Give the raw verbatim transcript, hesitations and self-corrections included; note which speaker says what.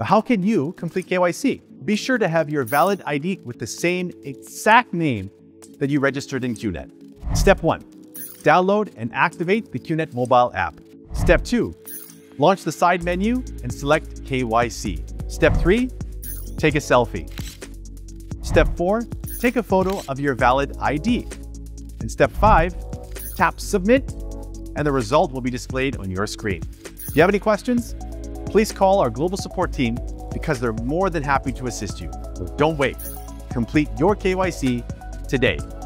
Speaker 1: How can you complete K Y C? Be sure to have your valid I D with the same exact name that you registered in Q net. Step one, download and activate the Q net mobile app. Step two, launch the side menu and select K Y C. Step three, take a selfie. Step four, take a photo of your valid I D. And step five, tap submit, and the result will be displayed on your screen. If you have any questions, please call our global support team because they're more than happy to assist you. So don't wait. Complete your K Y C today.